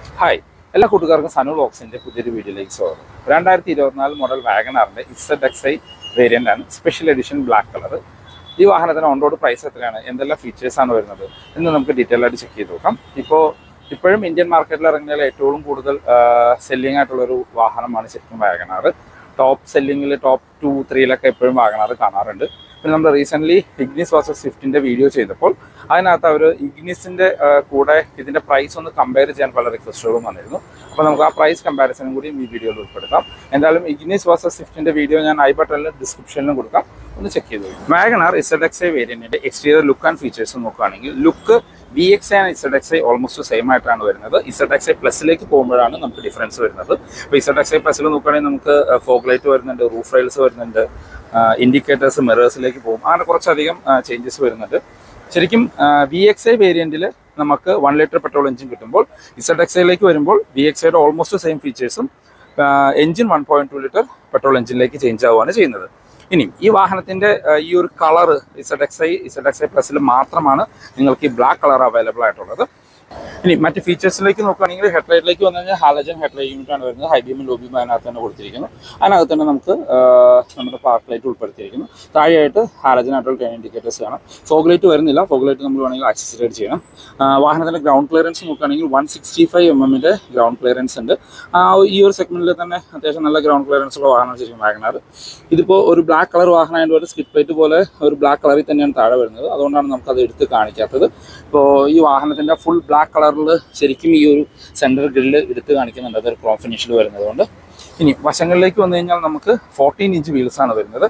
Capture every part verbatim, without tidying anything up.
Hi, all കൂട്ടുകാർക്കും സനു വ്ലോഗ്സിന്റെ പുതിയൊരു വീഡിയോയിലേക്ക് സ്വാഗതം. രണ്ടായിരത്തി ഇരുപത്തിനാല് മോഡൽ വാഗണറിന്റെ ഇസഡ് എക്സ് ഐ വേരിയന്റ് ആണ്, സ്പെഷ്യൽ എഡിഷൻ ബ്ലാക്ക് കളർ. ഈ വാഹനത്തിന് ഓൺ റോഡ് പ്രൈസ് എത്രയാണ്, എന്തെല്ലാം ഫീച്ചേഴ്സ് ആണ് വരുന്നത് എന്ന് നമുക്ക് ഡീറ്റെയിൽ ആയിട്ട് ചെക്ക് ചെയ്ത് നോക്കാം. ഇപ്പോൾ ഇപ്പോഴും ഇന്ത്യൻ മാർക്കറ്റിൽ ഇറങ്ങിയാൽ ഏറ്റവും കൂടുതൽ സെല്ലിംഗ് ആയിട്ടുള്ളൊരു വാഹനമാണ് ശരിക്കും വാഗണർ. ടോപ്പ് സെല്ലിങ്ങിൽ ടോപ്പ് ടു ത്രീയിലൊക്കെ എപ്പോഴും വാഗണർ കാണാറുണ്ട്. പിന്നെ നമ്മൾ റീസെൻ്റ്ലി ഇഗ്നിസ് വേഴ്സസ് സ്വിഫ്റ്റിൻ്റെ വീഡിയോ ചെയ്തപ്പോൾ അതിനകത്ത് അവർ ഇഗ്നിസിൻ്റെ കൂടെ ഇതിൻ്റെ പ്രൈസ് ഒന്ന് കമ്പയർ ചെയ്യാൻ പല റിക്വസ്റ്റുകളും വന്നിരുന്നു. അപ്പോൾ നമുക്ക് ആ പ്രൈസ് കമ്പാരിസണും കൂടി ഈ വീഡിയോയിൽ ഉൾപ്പെടുത്താം. എന്തായാലും ഇഗ്നിസ് വേഴ്സസ് സ്വിഫ്റ്റിൻ്റെ വീഡിയോ ഞാൻ ഐ ബട്ടണിലും ഡിസ്ക്രിപ്ഷനിലും കൊടുക്കാം, ഒന്ന് ചെക്ക് ചെയ്തു. വാഗണർ ഇസഡ് എക്സ് ഐ വേരിയൻറ്റിൻ്റെ എക്സ്റ്റീരിയർ ലുക്ക് ആൻഡ് ഫീച്ചേഴ്സ് നോക്കുകയാണെങ്കിൽ look V X I and Z X I almost same ആയിട്ടാണ് വരുന്നത്. ഇസഡ് എക്സ് ഐ പ്ലസിലേക്ക് പോകുമ്പോഴാണ് നമുക്ക് ഡിഫറൻസ് വരുന്നത്. അപ്പോൾ ഇസഡ് എക്സ് ഐ പ്ലസിൽ നോക്കുകയാണെങ്കിൽ നമുക്ക് ഫോഗ് ലൈറ്റ് വരുന്നുണ്ട്, റൂഫ് റെയിൽസ് വരുന്നുണ്ട്, ഇൻഡിക്കേറ്റേഴ്സ് മിറേഴ്സിലേക്ക് പോകും, അങ്ങനെ കുറച്ചധികം ചേഞ്ചസ് വരുന്നുണ്ട്. ശരിക്കും വി എക്സ് ഐ വേരിയൻറ്റിൽ നമുക്ക് വൺ ലിറ്റർ പെട്രോൾ എഞ്ചിൻ കിട്ടുമ്പോൾ ഇസഡ് എക്സ് ഐയിലേക്ക് വരുമ്പോൾ വി എക്സ് ഐയുടെ ഓൾമോസ്റ്റ് സെയിം ഫീച്ചേഴ്സും engine one point two litre petrol എഞ്ചിനിലേക്ക് ചേഞ്ച് ആവുകയാണ് ചെയ്യുന്നത്. ഇനി ഈ വാഹനത്തിൻ്റെ ഈ ഒരു colour Z X I Z X I പ്ലസിൽ മാത്രമാണ് നിങ്ങൾക്ക് ഈ ബ്ലാക്ക് കളർ അവൈലബിൾ ആയിട്ടുള്ളത്. ഇനി മറ്റ് ഫീച്ചേഴ്സിലേക്ക് നോക്കുകയാണെങ്കിൽ ഹെഡ്ലൈറ്റിലേക്ക് വന്നു കഴിഞ്ഞാൽ ഹാലജൻ ഹെഡ്ലൈറ്റ് യൂണിറ്റ് ആണ് വരുന്നത്. ഹൈ ബീമും ലോ ബീമും അതിനകത്ത് തന്നെ കൊടുത്തിരിക്കുന്നു. അതിനകത്ത് തന്നെ നമുക്ക് നമ്മുടെ പാർക്ക് ലൈറ്റ് ഉൾപ്പെടുത്തിയിരിക്കുന്നു. താഴെയായിട്ട് ഹാലജൻ ആയിട്ടുള്ള ടെൻ ഇൻഡിക്കേറ്റേഴ്സ് കാണാം. ഫോഗ് ലൈറ്റ് വരുന്നില്ല, ഫോഗ് ലൈറ്റ് നമ്മൾ വേണമെങ്കിൽ ആക്സസറൈഡ് ചെയ്യണം. വാഹനത്തിൻ്റെ ഗ്രൗണ്ട് ക്ലിയറൻസ് നോക്കുകയാണെങ്കിൽ വൺ സിക്സ്റ്റി ഫൈവ് എം എമ്മിൻ്റെ ഗ്രൗണ്ട് ക്ലിയറൻസ് ഉണ്ട്. ഈ ഒരു സെഗ്മെൻറ്റിൽ തന്നെ അത്യാവശ്യം നല്ല ഗ്രൗണ്ട് ക്ലിയറൻസ് ഉള്ള വാഹനം ശരിക്കും വാഗണർ. ഇതിപ്പോൾ ഒരു ബ്ലാക്ക് കളർ വാഹനമായതുകൊണ്ട് ഒരു സ്കിപ്പ് പ്ലേറ്റ് പോലെ ഒരു ബ്ലാക്ക് കളറിൽ തന്നെയാണ് താഴെ വരുന്നത്. അതുകൊണ്ടാണ് നമുക്കത് എടുത്ത് കാണിക്കാത്തത്. ഇപ്പോൾ ഈ വാഹനത്തിൻ്റെ ഫുൾ ബ്ലാക്ക് കളറിൽ ശരിക്കും ഈ ഒരു സെൻറ്റർ ഗ്രില്ല് എടുത്ത് കാണിക്കുന്നുണ്ട്, അതൊരു ക്രോം ഫിനിഷിൽ വരുന്നതുകൊണ്ട്. ഇനി വശങ്ങളിലേക്ക് വന്നു കഴിഞ്ഞാൽ നമുക്ക് ഫോർട്ടീൻ ഇഞ്ച് വീൽസാണ് വരുന്നത്.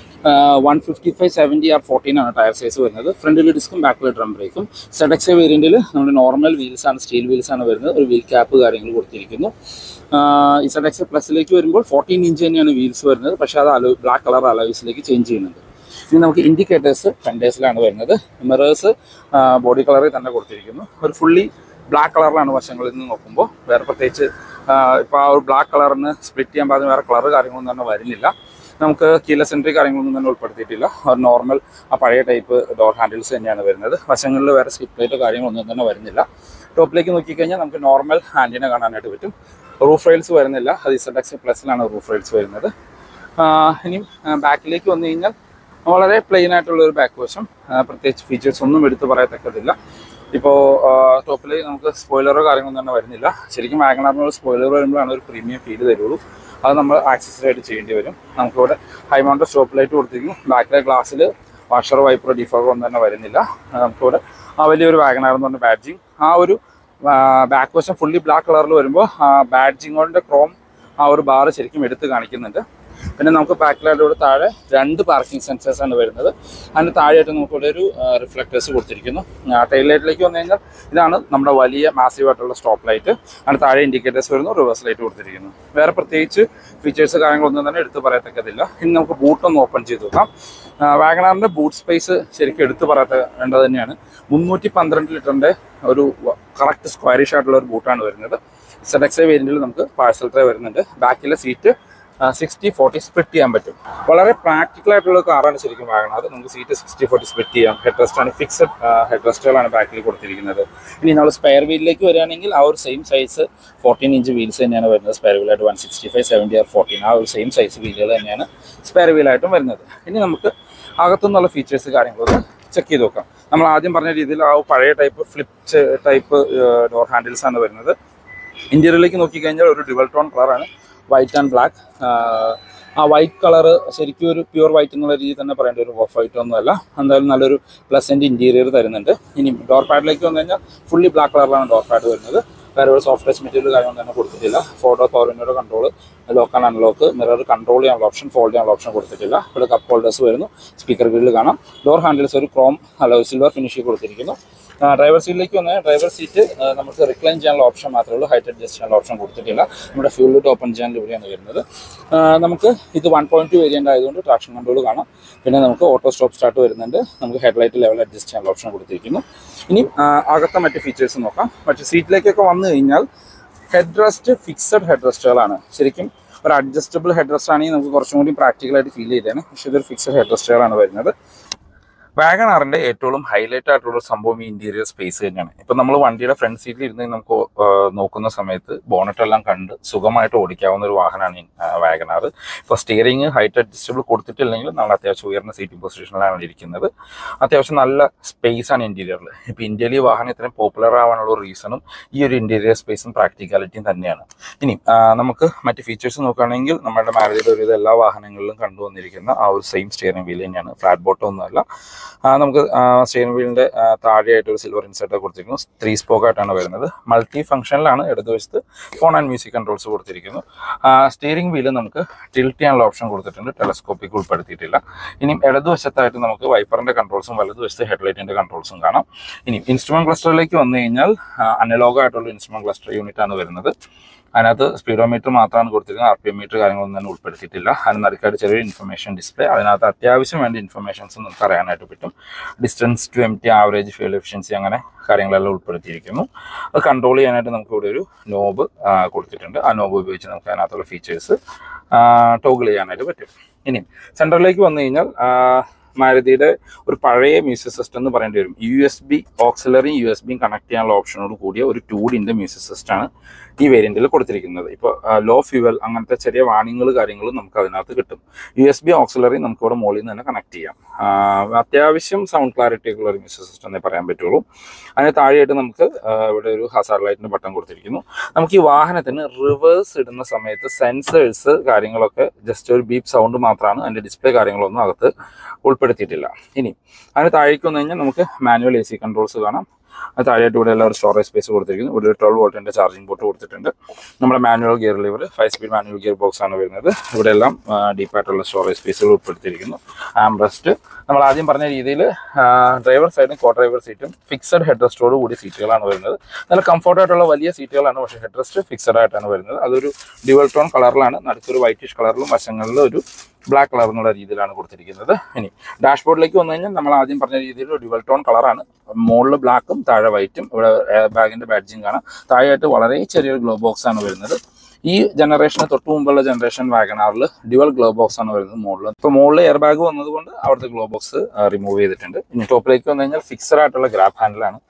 One fifty five seventy R fourteen ആണ് ടയർ സൈസ് വരുന്നത്. ഫ്രണ്ടിൽ ഡിസ്കും ബാക്കിൽ ഡ്രം ബ്രേക്കും. സെഡ് എക്സ് ഐ വേരിയൻറ്റിൽ നമ്മുടെ നോർമൽ വീൽസാണ്, സ്റ്റീൽ വീൽസാണ് വരുന്നത്. ഒരു വീൽ ക്യാപ്പ് കാര്യങ്ങൾ കൊടുത്തിരിക്കുന്നു. ഈ സെഡ് എക്സ് ഐ പ്ലസിലേക്ക് വരുമ്പോൾ ഫോർട്ടീൻ ഇഞ്ച് തന്നെയാണ് വീൽസ് വരുന്നത്, പക്ഷേ അത് അലോ ബ്ലാക്ക് കളർ അലോയ്സിലേക്ക് ചേഞ്ച് ചെയ്യുന്നുണ്ട്. ഇനി നമുക്ക് ഇൻഡിക്കേറ്റേഴ്സ് ഫ്രണ്ടേഴ്സിലാണ് വരുന്നത്. മിറേഴ്സ് ബോഡി കളറിൽ തന്നെ കൊടുത്തിരിക്കുന്നു. ഒരു ഫുള്ളി ബ്ലാക്ക് കളറിലാണ് വശങ്ങളിൽ നിന്ന് നോക്കുമ്പോൾ. വേറെ പ്രത്യേകിച്ച് ഇപ്പോൾ ആ ഒരു ബ്ലാക്ക് കളറിന് സ്പ്ലിറ്റ് ചെയ്യാൻ പാകുന്ന വേറെ കളർ കാര്യങ്ങളൊന്നും തന്നെ വരുന്നില്ല. നമുക്ക് കീലെസ് എൻട്രി കാര്യങ്ങളൊന്നും തന്നെ ഉൾപ്പെടുത്തിയിട്ടില്ല. ഒരു നോർമൽ ആ പഴയ ടൈപ്പ് ഡോർ ഹാൻഡിൽസ് തന്നെയാണ് വരുന്നത്. വശങ്ങളിൽ വേറെ സ്കിപ്പ് ലൈറ്റോ കാര്യങ്ങളൊന്നും തന്നെ വരുന്നില്ല. ടോപ്പിലേക്ക് നോക്കിക്കഴിഞ്ഞാൽ നമുക്ക് നോർമൽ ഹാൻഡിനെ കാണാനായിട്ട് പറ്റും. റൂഫ് റെയിൽസ് വരുന്നില്ല, അത് ഇസഡ് എക്സ് പ്ലസിലാണ് റൂഫ് റെയിൽസ് വരുന്നത്. ഇനി ബാക്കിലേക്ക് വന്നു കഴിഞ്ഞാൽ വളരെ പ്ലെയിൻ ആയിട്ടുള്ളൊരു ബാക്ക് വശം, പ്രത്യേകിച്ച് ഫീച്ചേഴ്സ് ഒന്നും എടുത്ത് പറയത്തക്കതില്ല. ഇപ്പോൾ ടോപ്പിൽ നമുക്ക് സ്പോയിലറോ കാര്യങ്ങളൊന്നും തന്നെ വരുന്നില്ല. ശരിക്കും വാഗണറിനോട് സ്പോയിലർ വരുമ്പോഴാണ് ഒരു പ്രീമിയം ഫീൽ തരുള്ളൂ. അത് നമ്മൾ ആക്സസറൈഡ് ചെയ്യേണ്ടി വരും. നമുക്കിവിടെ ഹൈ മൗണ്ട് സ്റ്റോപ്പ് ലൈറ്റ് കൊടുത്തിരിക്കും. ബാക്കിലെ ഗ്ലാസ്സിൽ വാഷർ വൈപ്പറോ ഡിഫോഗോ ഒന്നും തന്നെ വരുന്നില്ല. നമുക്കിവിടെ ആ വലിയൊരു വാഗണർ എന്ന് പറഞ്ഞ ബാഡ്ജിങ്, ആ ഒരു ബാക്ക് വശം ഫുള്ളി ബ്ലാക്ക് കളറിൽ വരുമ്പോൾ ആ ബാഡ്ജിങ്ങോടെ ക്രോം ആ ഒരു ബാർ ശരിക്കും എടുത്ത് കാണിക്കുന്നുണ്ട്. പിന്നെ നമുക്ക് ബാക്കിലായിട്ട് ഇവിടെ താഴെ രണ്ട് പാർക്കിംഗ് സെൻസേഴ്സാണ് വരുന്നത്. അതിന് താഴെയായിട്ട് നമുക്കിവിടെ ഒരു റിഫ്ലക്റ്റേഴ്സ് കൊടുത്തിരിക്കുന്നു. ടൈൽ ലൈറ്റിലേക്ക് വന്നു കഴിഞ്ഞാൽ ഇതാണ് നമ്മുടെ വലിയ മാസീവ് ആയിട്ടുള്ള സ്റ്റോപ്പ് ലൈറ്റ്. അതിന് താഴെ ഇൻഡിക്കേറ്റേഴ്സ് വരുന്നു, റിവേഴ്സ് ലൈറ്റ് കൊടുത്തിരിക്കുന്നു. വേറെ പ്രത്യേകിച്ച് ഫീച്ചേഴ്സ് കാര്യങ്ങളൊന്നും തന്നെ എടുത്ത് പറയത്തക്കതില്ല. ഇനി നമുക്ക് ബൂട്ടൊന്ന് ഓപ്പൺ ചെയ്ത് നോക്കാം. വാഗണറിൻ്റെ ബൂട്ട് സ്പേസ് ശരിക്കും എടുത്ത് പറയേണ്ടത് തന്നെയാണ്. മുന്നൂറ്റി പന്ത്രണ്ട് ലിറ്ററിൻ്റെ ഒരു കറക്റ്റ് സ്ക്വയറിഷ് ആയിട്ടുള്ള ഒരു ബൂട്ടാണ് വരുന്നത്. ഇസഡ് എക്സ് ഐ വേരിയൻറ്റിൽ നമുക്ക് പാഴ്സൽ ട്രേ വരുന്നുണ്ട്. ബാക്കിലെ സീറ്റ് സിക്സ്റ്റി ഫോർട്ടി സ്പ്ലിറ്റ് ചെയ്യാൻ പറ്റും. വളരെ പ്രാക്ടിക്കൽ ആയിട്ടുള്ള കാറാണ് ശരിക്കും വാഗണർ. നമുക്ക് സീറ്റ് സിക്സ്റ്റി ഫോർട്ടി സ്പ്ലിറ്റ് ചെയ്യാം. ഹെഡ് റെസ്റ്റാണ്, ഫിക്സഡ് ഹെഡ് റെസ്റ്റുകളാണ് ബാക്കിൽ കൊടുത്തിരിക്കുന്നത്. ഇനി നമ്മൾ സ്പെയർ വീലിലേക്ക് വരികയാണെങ്കിൽ ആ ഒരു same size fourteen inch wheels തന്നെയാണ് വരുന്നത്. സ്പെയർ വീലായിട്ട് one sixty five seventy R fourteen ആ ഒരു സെയിം സൈസ് വീലുകൾ തന്നെയാണ് സ്പെയർ വീലായിട്ടും വരുന്നത്. ഇനി നമുക്ക് അകത്തുനിന്നുള്ള ഫീച്ചേഴ്സ് കാര്യങ്ങളൊക്കെ ചെക്ക് ചെയ്ത് നോക്കാം. നമ്മൾ ആദ്യം പറഞ്ഞ രീതിയിൽ ആ പഴയ type flip type door handles ആണ് വരുന്നത്. ഇന്റീരിയറിലേക്ക് നോക്കിക്കഴിഞ്ഞാൽ ഒരു ഡ്യുവൽ ടോൺ കളറാണ്, വൈറ്റ് ആൻഡ് ബ്ലാക്ക്. ആ വൈറ്റ് കളറ് ശരിക്കും ഒരു പ്യുവർ വൈറ്റ് എന്നുള്ള രീതിയിൽ തന്നെ പറയേണ്ട ഒരു ഓഫ് വൈറ്റ് ഒന്നുമല്ല. എന്തായാലും നല്ലൊരു പ്ലസൻറ്റ് ഇൻറ്റീരിയർ തരുന്നുണ്ട്. ഇനി ഡോർ പാഡിലേക്ക് വന്നു കഴിഞ്ഞാൽ ഫുള്ളി ബ്ലാക്ക് കളറിലാണ് ഡോർ പാഡ് വരുന്നത്. വേറെ ഒരു സോഫ്റ്റ് ടച്ച് മെറ്റീരിയൽ കാര്യമൊന്നും തന്നെ കൊടുത്തിട്ടില്ല. ഫോർ ഡോർ പവർ വിൻഡോയുടെ control, lock and unlock, mirror control ചെയ്യാനുള്ള ഓപ്ഷൻ, ഫോൾഡ് ചെയ്യാനുള്ള ഓപ്ഷൻ കൊടുത്തിട്ടില്ല. ഇവിടെ കപ്പ് ഹോൾഡേഴ്സ് വരുന്നു, സ്പീക്കർ ഗ്രില്ല് കാണാം. ഡോർ ഹാൻഡിൽസ് ഒരു ക്രോം അലോയ് സിൽവർ ഫിനിഷിൽ കൊടുത്തിരിക്കുന്നു. ഡ്രൈവർ സീറ്റിലേക്ക് വന്നാൽ ഡ്രൈവർ സീറ്റ് നമുക്ക് റിക്ലൈൻ ചെയ്യാനുള്ള ഓപ്ഷൻ മാത്രമേ ഉള്ളൂ, ഹൈറ്റ് അഡ്ജസ്റ്റ് ചെയ്യാനുള്ള ഓപ്ഷൻ കൊടുത്തിട്ടില്ല. നമ്മുടെ ഫ്യൂൽ ലിറ്റ് ഓപ്പൺ ചെയ്യാൻ ഇവിടെയാണ് വരുന്നത്. നമുക്ക് ഇത് വൺ പോയിന്റ് ടു വേരിയൻ്റ് ആയതുകൊണ്ട് ട്രാക്ഷൻ കൺട്രോൾ കാണാം. പിന്നെ നമുക്ക് ഓട്ടോ സ്റ്റോപ്പ് സ്റ്റാർട്ട് വരുന്നുണ്ട്. നമുക്ക് ഹെഡ്ലൈറ്റ് ലെവൽ അഡ്ജസ്റ്റ് ചെയ്യാനുള്ള ഓപ്ഷൻ കൊടുത്തിരിക്കുന്നു. ഇനി അകത്തെ മറ്റ് ഫീച്ചേഴ്സ് നോക്കാം. മറ്റ് സീറ്റിലേക്കൊക്കെ വന്നു കഴിഞ്ഞാൽ ഹെഡ് റെസ്റ്റ് ഫിക്സഡ് ഹെഡ് റെസ്റ്റുകളാണ്. ശരിക്കും ഒരു അഡ്ജസ്റ്റബിൾ ഹെഡ് റെസ്റ്റ് ആണെങ്കിൽ നമുക്ക് കുറച്ചും കൂടി പ്രാക്ടിക്കലായിട്ട് ഫീൽ ചെയ്തേനെ. പക്ഷേ ഇതൊരു ഫിക്സഡ് ഹെഡ് റെസ്റ്റുകളാണ് വരുന്നത്. വാഗണാറിന്റെ ഏറ്റവും ഹൈലൈറ്റ് ആയിട്ടുള്ള സംഭവം ഈ ഇന്റീരിയർ സ്പേസ് തന്നെയാണ്. ഇപ്പൊ നമ്മൾ വണ്ടിയുടെ ഫ്രണ്ട് സീറ്റിൽ ഇരുന്ന് നമുക്ക് നോക്കുന്ന സമയത്ത് ബോണറ്റ് എല്ലാം കണ്ട് സുഖമായിട്ട് ഓടിക്കാവുന്ന ഒരു വാഹനമാണ് വാഗണാർ. ഇപ്പൊ സ്റ്റിയറിംഗ് ഹൈറ്റ് അഡ്ജസ്റ്റബിൾ കൊടുത്തിട്ടില്ലെങ്കിൽ നമ്മൾ അത്യാവശ്യം ഉയർന്ന സീറ്റിംഗ് പൊസിഷനിലാണ് ഇരിക്കുന്നത്. അത്യാവശ്യം നല്ല സ്പേസ് ആണ് ഇന്റീരിയറിൽ. ഇപ്പൊ ഇന്ത്യയിൽ ഈ വാഹനം ഇത്രയും പോപ്പുലർ ആവാനുള്ള റീസണും ഈ ഒരു ഇന്റീരിയർ സ്പേസും പ്രാക്ടിക്കാലിറ്റിയും തന്നെയാണ്. ഇനി നമുക്ക് മറ്റ് ഫീച്ചേഴ്സ് നോക്കുകയാണെങ്കിൽ നമ്മുടെ മാരുതിയുടെ ഒരുവിധ എല്ലാ വാഹനങ്ങളിലും കണ്ടുവന്നിരിക്കുന്ന ആ ഒരു സെയിം സ്റ്റിയറിംഗ് വീൽ തന്നെയാണ്. ഫ്ലാറ്റ് ബോട്ടം ഒന്നുമല്ല. നമുക്ക് സ്റ്റിയറിംഗ് വീലിന്റെ താഴെയായിട്ട് ഒരു സിൽവർ ഇൻസെർട്ട് കൊടുത്തിരിക്കുന്നു. ത്രീ സ്പോക്ക് ആയിട്ടാണ് വരുന്നത്. മൾട്ടി ഫംഗ്ഷനിലാണ് ഇടതുവശത്ത് ഫോൺ ആൻഡ് മ്യൂസിക് കൺട്രോൾസ് കൊടുത്തിരിക്കുന്നു. സ്റ്റിയറിംഗ് വീല് നമുക്ക് ടിൽറ്റ് ചെയ്യാനുള്ള ഓപ്ഷൻ കൊടുത്തിട്ടുണ്ട്, ടെലസ്കോപ്പിക് ഉൾപ്പെടുത്തിയിട്ടില്ല. ഇനിയും ഇടതുവശത്തായിട്ട് നമുക്ക് വൈപ്പറിന്റെ കൺട്രോൾസും വലതുവശത്ത് ഹെഡ്ലൈറ്റിന്റെ കൺട്രോൾസും കാണാം. ഇനി ഇൻസ്ട്രുമെന്റ് ക്ലസ്റ്ററിലേക്ക് വന്നു കഴിഞ്ഞാൽ അനലോഗ് ആയിട്ടുള്ള ഇൻസ്ട്രുമെന്റ് ക്ലസ്റ്റർ യൂണിറ്റ് ആണ് വരുന്നത്. അതിനകത്ത് സ്പീഡോമീറ്റർ മാത്രമാണ് കൊടുത്തിരിക്കുന്നത്. ആർ പി എം മീറ്റർ കാര്യങ്ങളൊന്നും തന്നെ ഉൾപ്പെടുത്തിയിട്ടില്ല. അതിന് നടുക്കായിട്ട് ചെറിയൊരു ഇൻഫർമേഷൻ ഡിസ്പ്ലേ. അതിനകത്ത് അത്യാവശ്യം വേണ്ട ഇൻഫർമേഷൻസ് നമുക്ക് അറിയാനായിട്ട് പറ്റും. Distance to M T, average fuel efficiency, അങ്ങനെ കാര്യങ്ങളെല്ലാം ഉൾപ്പെടുത്തിയിരിക്കുന്നു. അത് കൺട്രോൾ ചെയ്യാനായിട്ട് നമുക്ക് ഇവിടെ ഒരു നോബ് കൊടുത്തിട്ടുണ്ട്. ആ നോബ് ഉപയോഗിച്ച് നമുക്ക് അതിനകത്തുള്ള ഫീച്ചേഴ്സ് ടോഗിൾ ചെയ്യാനായിട്ട് പറ്റും. ഇനി സെൻറ്ററിലേക്ക് വന്നു കഴിഞ്ഞാൽ മാരുതിയുടെ ഒരു പഴയ മ്യൂസിക് സിസ്റ്റം എന്ന് പറയേണ്ടി വരും. യു എസ് ബി ഓക്സിലറിയും യു എസ് ബിയും കണക്ട് ചെയ്യാനുള്ള ഓപ്ഷനോട് കൂടിയ ഒരു ടൂ ഡിൻ്റെ മ്യൂസിക് സിസ്റ്റമാണ് ഈ വേരിയന്റിൽ കൊടുത്തിരിക്കുന്നത്. ഇപ്പോൾ ലോ ഫ്യൂവൽ അങ്ങനത്തെ ചെറിയ വാണിങ്ങൾ കാര്യങ്ങളും നമുക്ക് അതിനകത്ത് കിട്ടും. യു എസ് ബി ഓക്സിലറി നമുക്ക് ഇവിടെ മുകളിൽ നിന്ന് തന്നെ കണക്ട് ചെയ്യാം. അത്യാവശ്യം സൗണ്ട് ക്ലാരിറ്റി ഉള്ള ഒരു മ്യൂസിക് സിസ്റ്റം എന്നേ പറയാൻ പറ്റുള്ളൂ. അതിന് താഴെയായിട്ട് നമുക്ക് ഇവിടെ ഒരു ഹസാർഡ് ലൈറ്റിന്റെ ബട്ടൺ കൊടുത്തിരിക്കുന്നു. നമുക്ക് ഈ വാഹനത്തിന് റിവേഴ്സ് ഇടുന്ന സമയത്ത് സെൻസേഴ്സ് കാര്യങ്ങളൊക്കെ ജസ്റ്റ് ഒരു ബീപ്പ് സൗണ്ട് മാത്രമാണ്. അതിന്റെ ഡിസ്പ്ലേ കാര്യങ്ങളൊന്നും അകത്ത് ഉൾപ്പെടുത്തിയിട്ടില്ല. ഇനി അതിന് താഴേക്ക് വന്നു കഴിഞ്ഞാൽ നമുക്ക് മാനുവൽ എ സി കൺട്രോൾസ് കാണാം. അത് താഴെയായിട്ട് ഇവിടെ എല്ലാം ഒരു സ്റ്റോറേജ് സ്പേസ് കൊടുത്തിരിക്കുന്നു. ഇവിടെ ഒരു ട്വൽവ് വോൾട്ടിന്റെ ചാർജിംഗ് പോർട്ട് കൊടുത്തിട്ടുണ്ട്. നമ്മുടെ manual gear lever, five speed manual gear box ആണ് വരുന്നത്. ഇവിടെ എല്ലാം ഡീപ്പായിട്ടുള്ള സ്റ്റോറേജ് സ്പേസുകൾ ഉൾപ്പെടുത്തിയിരിക്കുന്നു. ആംബ്രസ്റ്റ് നമ്മൾ ആദ്യം പറഞ്ഞ രീതിയിൽ ഡ്രൈവർ സൈഡും കോ ഡ്രൈവർ സീറ്റും ഫിക്സഡ് ഹെഡ് റെസ്റ്റോട് കൂടി സീറ്റുകളാണ് വരുന്നത്. നല്ല കംഫർട്ടായിട്ടുള്ള വലിയ സീറ്റുകളാണ്, പക്ഷേ ഹെഡ് റെസ്റ്റ് ഫിക്സഡ് ആയിട്ടാണ് വരുന്നത്. അതൊരു ഡ്യുവൽ ടോൺ കളറിലാണ്. നടുക്കൊരു വൈറ്റിഷ് കളറിലും വശങ്ങളിൽ ഒരു ബ്ലാക്ക് കളർ എന്നുള്ള രീതിയിലാണ് കൊടുത്തിരിക്കുന്നത്. ഇനി ഡാഷ്ബോർഡിലേക്ക് വന്നു കഴിഞ്ഞാൽ നമ്മൾ ആദ്യം പറഞ്ഞ രീതിയിൽ ഒരു ഡ്യുവൽ ടോൺ കളറാണ്. മുകളിൽ ബ്ലാക്കും താഴെ വൈറ്റും. ഇവിടെ എയർ ബാഗിന്റെ ബാഡ്ജിങ് കാണാം. താഴെയായിട്ട് വളരെ ചെറിയൊരു ഗ്ലോ ബോക്സ് ആണ് വരുന്നത്. ഈ ജനറേഷന് തൊട്ട് മുമ്പുള്ള ജനറേഷൻ വാഗണാറിൽ ഡ്യുവൽ ഗ്ലോ ബോക്സ് ആണ് വരുന്നത് മുകളിൽ. ഇപ്പോൾ മുകളിൽ എയർ ബാഗ് വന്നതുകൊണ്ട് അവിടുത്തെ ഗ്ലോ ബോക്സ് റിമൂവ് ചെയ്തിട്ടുണ്ട്. ഇനി ടോപ്പിലേക്ക് വന്നു കഴിഞ്ഞാൽ ഫിക്സഡ് ആയിട്ടുള്ള ഗ്രാബ് ഹാൻഡിലാണ്.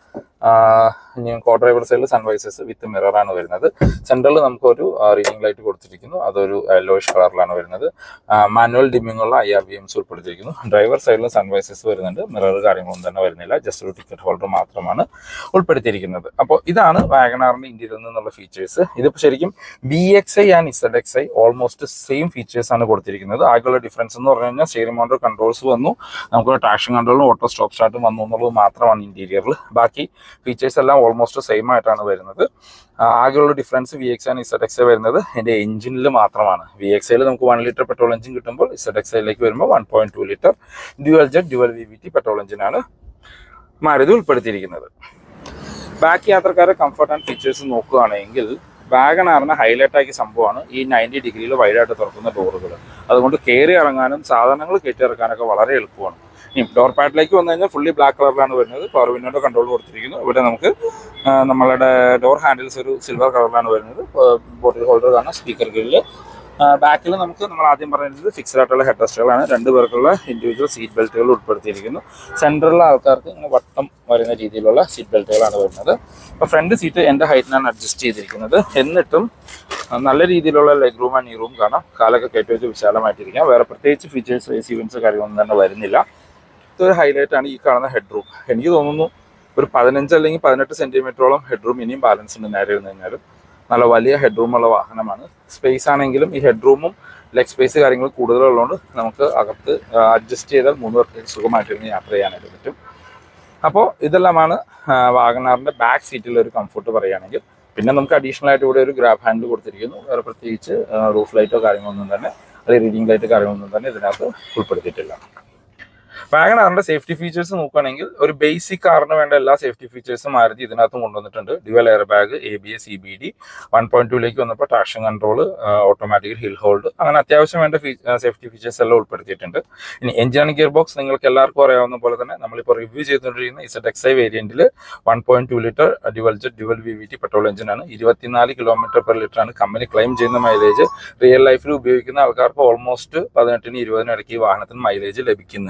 ഇനി കോ ഡ്രൈവർ സൈഡിൽ സൺവൈസസ് വിത്ത് മിററാണ് വരുന്നത്. സെൻട്രലിൽ നമുക്കൊരു റീഡിംഗ് ലൈറ്റ് കൊടുത്തിരിക്കുന്നു. അതൊരു യെല്ലോയിഷ് കളറിലാണ് വരുന്നത്. മാനുവൽ ഡിമ്മിംഗ് ഉള്ള ഐ ആർ ബി എംസ് ഉൾപ്പെടുത്തിയിരിക്കുന്നു. ഡ്രൈവർ സൈഡിൽ സൺവൈസസ് വരുന്നുണ്ട്. മിറർ കാര്യങ്ങളൊന്നും തന്നെ വരുന്നില്ല. ജസ്റ്റ് ഒരു ടിക്കറ്റ് ഹോൾഡർ മാത്രമാണ് ഉൾപ്പെടുത്തിയിരിക്കുന്നത്. അപ്പോൾ ഇതാണ് വാഗണാറിന്റെ ഇന്ത്യയിൽ നിന്നുള്ള ഫീച്ചേഴ്സ്. ഇതിപ്പോൾ ശരിക്കും V X I and Z X I almost same features ആണ് കൊടുത്തിരിക്കുന്നത്. ആകെയുള്ള ഡിഫറൻസ് എന്ന് പറഞ്ഞു കഴിഞ്ഞാൽ സ്റ്റിയറിംഗ് മോട്ടോർ കൺട്രോൾസ് വന്നു, നമുക്ക് ട്രാക്ഷൻ കൺട്രോളും ഓട്ടോ സ്റ്റോപ്പ് സ്റ്റാർട്ടും വന്നു എന്നുള്ളത് മാത്രമാണ് ഇന്റീരിയറിൽ. ബാക്കി ഫീച്ചേഴ്സ് എല്ലാം ഓൾമോസ്റ്റ് സെയിം ആയിട്ടാണ് വരുന്നത്. ആകെയുള്ള difference V X and Z X I വരുന്നത് എൻ്റെ എഞ്ചിനിൽ മാത്രമാണ്. വി എക്സ് ഐയിൽ നമുക്ക് വൺ ലിറ്റർ പെട്രോൾ എഞ്ചിൻ കിട്ടുമ്പോൾ ഇസഡ് എക്സ് ഐയിലേക്ക് വരുമ്പോൾ one point two litre dual jet dual V V T petrol എഞ്ചിനാണ് മാരുതി ഉൾപ്പെടുത്തിയിരിക്കുന്നത്. ബാക്കി യാത്രക്കാരെ കംഫർട്ട് ആൻഡ് ഫീച്ചേഴ്സ് നോക്കുകയാണെങ്കിൽ വാഗണാറിന് ഹൈലൈറ്റ് ആക്കിയ സംഭവമാണ് ഈ നയൻറ്റി ഡിഗ്രിയിൽ വൈഡായിട്ട് തുറക്കുന്ന ഡോറുകൾ. അതുകൊണ്ട് കയറി ഇറങ്ങാനും സാധനങ്ങൾ കയറ്റി ഇറക്കാനൊക്കെ വളരെ എളുപ്പമാണ്. ഇനി ഡോർ പാഡിലേക്ക് വന്നു കഴിഞ്ഞാൽ ഫുള്ളി ബ്ലാക്ക് കളറിലാണ് വരുന്നത്. പവർ വിൻഡോയുടെ കൺട്രോൾ കൊടുത്തിരിക്കുന്നു. ഇവിടെ നമുക്ക് നമ്മളുടെ ഡോർ ഹാൻഡിൽസ് ഒരു സിൽവർ കളറിലാണ് വരുന്നത്. ബോട്ടിൽ ഹോൾഡർ കാണാം. Speaker grill. ബാക്കിൽ നമുക്ക് നമ്മൾ ആദ്യം പറഞ്ഞത് ഫിക്സഡ് ആയിട്ടുള്ള ഹെഡ് റെസ്റ്റുകളാണ്. രണ്ട് പേർക്കുള്ള ഇൻഡിവിജ്വൽ സീറ്റ് ബെൽറ്റുകൾ ഉൾപ്പെടുത്തിയിരിക്കുന്നു. സെൻട്രലിലെ ആൾക്കാർക്ക് ഇങ്ങനെ വട്ടം വരുന്ന രീതിയിലുള്ള സീറ്റ് ബെൽറ്റുകളാണ് വരുന്നത്. അപ്പോൾ ഫ്രണ്ട് സീറ്റ് എൻ്റെ ഹൈറ്റിനാണ് അഡ്ജസ്റ്റ് ചെയ്തിരിക്കുന്നത്. എന്നിട്ടും നല്ല രീതിയിലുള്ള ലെഗ് റൂം ആൻഡ് ഈ റൂം കാണാം. കാലൊക്കെ കയറ്റി വെച്ച് വിശാലമായിട്ടിരിക്കാം. വേറെ പ്രത്യേകിച്ച് ഫീച്ചേഴ്സ് എ സി ഇവൻസ് കാര്യങ്ങളൊന്നും തന്നെ വരുന്നില്ല. ഇതൊരു ഹൈലൈറ്റ് ആണ് ഈ കാണുന്ന ഹെഡ് റൂം. എനിക്ക് തോന്നുന്നു ഒരു പതിനഞ്ച് അല്ലെങ്കിൽ പതിനെട്ട് സെന്റിമീറ്ററോളം ഹെഡ് റൂം ഇനിയും ബാലൻസ് ഉണ്ട്. നേരെ ഇരുന്ന് കഴിഞ്ഞാലും നല്ല വലിയ ഹെഡ് റൂമുള്ള വാഹനമാണ്. സ്പേസ് ആണെങ്കിലും ഈ ഹെഡ് റൂമും ലെഗ് സ്പേസ് കാര്യങ്ങൾ കൂടുതലുള്ളതുകൊണ്ട് നമുക്ക് അകത്ത് അഡ്ജസ്റ്റ് ചെയ്താൽ മൂന്ന് പേർക്ക് സുഖമായിട്ടിരുന്ന് യാത്ര ചെയ്യാനായിട്ട് പറ്റും. അപ്പോൾ ഇതെല്ലാമാണ് വാഗണാറിന്റെ ബാക്ക് സീറ്റിലെ ഒരു കംഫർട്ട് പറയുകയാണെങ്കിൽ. പിന്നെ നമുക്ക് അഡീഷണൽ ആയിട്ട് ഇവിടെ ഒരു ഗ്രാബ് ഹാൻഡിൽ കൊടുത്തിരിക്കുന്നു. വേറെ പ്രത്യേകിച്ച് റൂഫ് ലൈറ്റോ കാര്യങ്ങളൊന്നും തന്നെ അല്ലെങ്കിൽ റീഡിംഗ് ലൈറ്റ് കാര്യങ്ങളൊന്നും തന്നെ ഇതിനകത്ത് ഉൾപ്പെടുത്തിയിട്ടില്ല. വാഗണാറിന്റെ സേഫ്റ്റി ഫീച്ചേഴ്സ് നോക്കുകയാണെങ്കിൽ ഒരു ബേസിക് കാറിന് വേണ്ട എല്ലാ സേഫ്റ്റി ഫീച്ചേഴ്സും മാരുതി ഇതിനകത്തും കൊണ്ടുവന്നിട്ടുണ്ട്. Dual air bag, A B S, E B D, one point ടൂലേക്ക് വന്നപ്പോൾ traction control, automatic hill hold, അങ്ങനെ അത്യാവശ്യം വേണ്ട സേഫ്റ്റി ഫീച്ചേഴ്സ് എല്ലാം ഉൾപ്പെടുത്തിയിട്ടുണ്ട്. ഇനി എഞ്ചിൻ ആൻഡ് ഗിയർ ബോക്സ് നിങ്ങൾക്ക് എല്ലാവർക്കും അറിയാവുന്ന പോലെ തന്നെ നമ്മളിപ്പോൾ റിവ്യൂ ചെയ്തുകൊണ്ടിരിക്കുന്ന ഇസഡ് എക്സ് ഐ വേരിയന്റിൽ one point two litre dual jet dual V V T petrol എഞ്ചിനാണ്. ഇരുപത്തിനാല് കിലോമീറ്റർ പെർ ലിറ്റർ ആണ് കമ്പനി ക്ലെയിം ചെയ്യുന്ന മൈലേജ്. റിയൽ ലൈഫിൽ ഉപയോഗിക്കുന്ന ആൾക്കാർക്ക് ഓൾമോസ്റ്റ് പതിനെട്ടിന് ഇരുപതിനും ഇടയ്ക്ക് ഈ വാഹനത്തിന് മൈലേജ് ലഭിക്കുന്നുണ്ട്.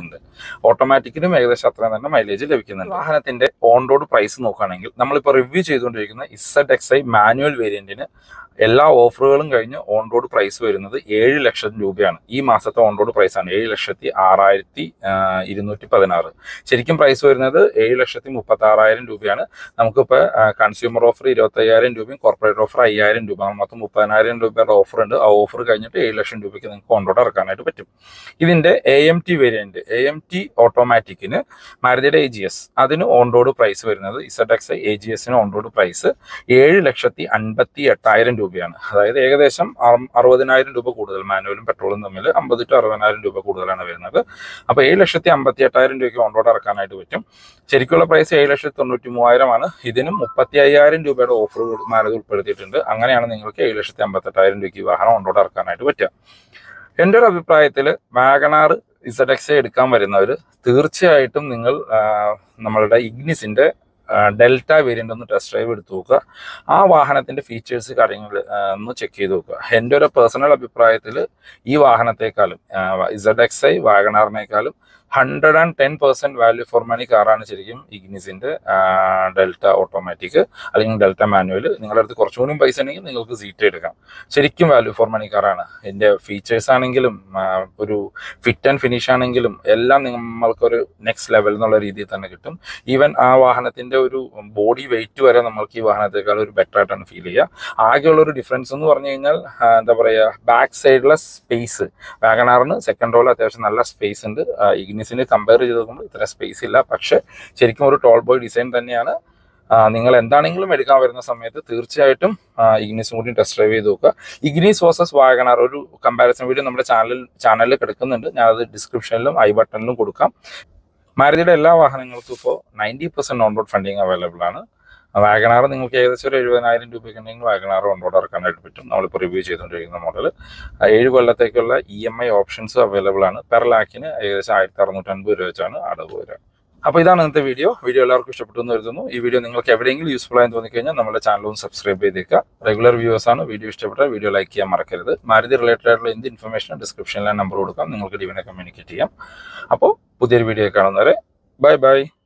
ഓട്ടോമാറ്റിക്കിനും ഏകദേശം അത്രയും തന്നെ മൈലേജ് ലഭിക്കുന്നുണ്ട്. വാഹനത്തിന്റെ ഓൺ റോഡ് പ്രൈസ് നോക്കുകയാണെങ്കിൽ നമ്മളിപ്പോൾ റിവ്യൂ ചെയ്തുകൊണ്ടിരിക്കുന്ന ഇസഡ് എക്സ് ഐ മാനുവൽ വേരിയന്റിന് എല്ലാ ഓഫറുകളും കഴിഞ്ഞ് ഓൺ റോഡ് പ്രൈസ് വരുന്നത് ഏഴ് ലക്ഷം രൂപയാണ്. ഈ മാസത്തെ ഓൺ റോഡ് പ്രൈസാണ് ഏഴ് ലക്ഷത്തി ആറായിരത്തി ഇരുന്നൂറ്റി പതിനാറ്. ശരിക്കും പ്രൈസ് വരുന്നത് ഏഴ് ലക്ഷത്തി മുപ്പത്തി ആറായിരം രൂപയാണ്. നമുക്കിപ്പോൾ കൺസ്യൂമർ ഓഫർ ഇരുപത്തി അയ്യായിരം രൂപയും കോർപ്പറേറ്റ് ഓഫർ അയ്യായിരം രൂപ, മൊത്തം മുപ്പതിനായിരം രൂപയുടെ ഓഫർ ഉണ്ട്. ആ ഓഫർ കഴിഞ്ഞിട്ട് ഏഴ് ലക്ഷം രൂപയ്ക്ക് നിങ്ങൾക്ക് ഓൺ റോഡ് ഇറക്കാനായിട്ട് പറ്റും. ഇതിന്റെ A M T variant, A M T ഓട്ടോമാറ്റിക്കിന് മാരുതിയുടെ എ ജി എസ് അതിന് ഓൺ റോഡ് പ്രൈസ് വരുന്നത് Z X I A G എസിന് ഓൺ റോഡ് പ്രൈസ് ഏഴ് ലക്ഷത്തി അൻപത്തി എട്ടായിരം രൂപയാണ്. അതായത് ഏകദേശം അറുപതിനായിരം രൂപ കൂടുതൽ, മാനുവലും പെട്രോളും തമ്മിൽ അമ്പത് ടു അറുപതിനായിരം രൂപ കൂടുതലാണ് വരുന്നത്. അപ്പോൾ ഏഴ് ലക്ഷത്തി അമ്പത്തി എട്ടായിരം രൂപയ്ക്ക് ഓൺ റോഡ് ഇറക്കാനായിട്ട് പറ്റും. ശരിക്കുള്ള പ്രൈസ് ഏഴ് ലക്ഷത്തി തൊണ്ണൂറ്റി മൂവായിരമാണ്. ഇതിനും മുപ്പത്തി അയ്യായിരം രൂപയുടെ ഓഫർ മാരുതി ഉൾപ്പെടുത്തിയിട്ടുണ്ട്. അങ്ങനെയാണ് നിങ്ങൾക്ക് ഏഴ് ലക്ഷത്തി അമ്പത്തി എട്ടായിരം രൂപയ്ക്ക് വാഹനം ഓൺ റോഡ് ഇറക്കാനായിട്ട് പറ്റുക. എൻ്റെ ഒരു അഭിപ്രായത്തിൽ വാഗണാർ ഇസഡ് എക്സ് ഐ എടുക്കാൻ വരുന്നവർ തീർച്ചയായിട്ടും നിങ്ങൾ നമ്മളുടെ ഇഗ്നിസിൻ്റെ ഡെൽറ്റ വേരിയൻ്റ് ഒന്ന് ടെസ്റ്റ് ഡ്രൈവ് എടുത്ത് നോക്കുക. ആ വാഹനത്തിൻ്റെ ഫീച്ചേഴ്സ് കാര്യങ്ങൾ ഒന്ന് ചെക്ക് ചെയ്ത് നോക്കുക. എൻ്റെ ഒരു പേഴ്സണൽ അഭിപ്രായത്തിൽ ഈ വാഹനത്തെക്കാളും ഇസഡ് എക്സ് ഐ വാഗണാറിനേക്കാളും hundred and ten percent value for money കാറാണ് ശരിക്കും ഇഗ്നിസിൻ്റെ ഡെൽറ്റ ഓട്ടോമാറ്റിക് അല്ലെങ്കിൽ ഡെൽറ്റ മാനുവൽ. നിങ്ങളുടെ അടുത്ത് കുറച്ചുകൂടി പൈസ ഉണ്ടെങ്കിൽ നിങ്ങൾക്ക് സീറ്റ് എടുക്കാം. ശരിക്കും വാല്യൂ ഫോർ മണി കാറാണ്. എൻ്റെ ഫീച്ചേഴ്സ് ആണെങ്കിലും ഒരു ഫിറ്റ് ആൻഡ് ഫിനിഷ് ആണെങ്കിലും എല്ലാം നമ്മൾക്കൊരു നെക്സ്റ്റ് ലെവൽ എന്നുള്ള രീതിയിൽ തന്നെ കിട്ടും. ഈവൻ ആ വാഹനത്തിൻ്റെ ഒരു ബോഡി വെയിറ്റ് വരെ നമ്മൾക്ക് ഈ വാഹനത്തേക്കാൾ ഒരു ബെറ്റർ ആയിട്ടാണ് ഫീൽ ചെയ്യുക. ആകെയുള്ളൊരു ഡിഫറൻസ് എന്ന് പറഞ്ഞു കഴിഞ്ഞാൽ എന്താ പറയുക, ബാക്ക് സൈഡിലെ സ്പേസ്. വാഗണാറിന് സെക്കൻഡ് റോയിൽ അത്യാവശ്യം നല്ല സ്പേസ് ഉണ്ട്. ഇഗ്നിസിന് കമ്പയർ ചെയ്ത് നോക്കുമ്പോൾ ഇത്ര സ്പേസ് ഇല്ല. പക്ഷെ ശരിക്കും ഒരു ടോൾ ബോയ് ഡിസൈൻ തന്നെയാണ്. നിങ്ങൾ എന്താണെങ്കിലും എടുക്കാൻ വരുന്ന സമയത്ത് തീർച്ചയായിട്ടും ഇഗ്നിസും കൂടി ടെസ്റ്റ് ഡ്രൈവ് ചെയ്ത് നോക്കുക. ഇഗ്നിസ് വേഴ്സസ് വാഗണാർ ഒരു കമ്പാരിസൺ വീഡിയോ നമ്മുടെ ചാനലിൽ ചാനലിൽ കിടക്കുന്നുണ്ട്. ഞാനത് ഡിസ്ക്രിപ്ഷനിലും ഐ ബട്ടണിലും കൊടുക്കാം. മാരുതിയുടെ എല്ലാ വാഹനങ്ങൾക്കും ഇപ്പോൾ ninety percent on road funding available ആണ്. വാഗണാർ നിങ്ങൾക്ക് ഏകദേശം ഒരു എഴുപതിനായിരം രൂപയ്ക്ക് ഉണ്ടെങ്കിൽ വാഗണാർ ഓൺ റോഡ് ഇറക്കാനായിട്ട് പറ്റും. നമ്മളിപ്പോൾ റിവ്യൂ ചെയ്തുകൊണ്ടിരിക്കുന്ന മോഡൽ ഏഴ് കൊല്ലത്തേക്കുള്ള E M I options available ആണ്. പെർ ലാക്കിന് ഏകദേശം ആയിരത്തി അറുന്നൂറ്റി അൻപത് രൂപ വെച്ചാണ് അടവ് വരിക. അപ്പോൾ ഇതാണ് ഇന്നത്തെ വീഡിയോ. വീഡിയോ എല്ലാവർക്കും ഇഷ്ടപ്പെട്ടു എന്ന് കരുതുന്നു. ഈ വീഡിയോ നിങ്ങൾക്ക് എവിടെയെങ്കിലും യൂസ്ഫുൾ ആയി തോന്നിക്കഴിഞ്ഞാൽ നമ്മുടെ ചാനലും സബ്സ്ക്രൈബ് ചെയ്തേക്കുക. റെഗുലർ വ്യൂവേഴ്സ് ആണ്. വീഡിയോ ഇഷ്ടപ്പെട്ടാൽ വീഡിയോ ലൈക്ക് ചെയ്യാൻ മറക്കരുത്. മാരുതി റിലേറ്റഡ് ആയിട്ടുള്ള എന്ത് ഇൻഫർമേഷനും ഡിസ്ക്രിപ്ഷനിലെ നമ്പർ കൊടുക്കാം, നിങ്ങൾക്ക് ഡിവിനെ കമ്മ്യൂണിക്കേറ്റ് ചെയ്യാം. അപ്പോൾ പുതിയൊരു വീഡിയോ കാണുന്നവരെ ബൈ ബൈ.